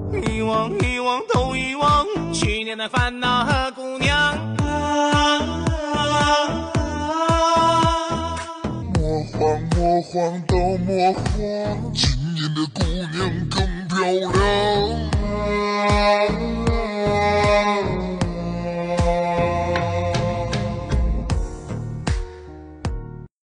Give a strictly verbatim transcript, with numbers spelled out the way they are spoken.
遗忘遗忘都遗忘，去年的烦恼和姑娘。啊啊啊、 魔幻魔幻都魔幻，今年的姑娘更漂亮。啊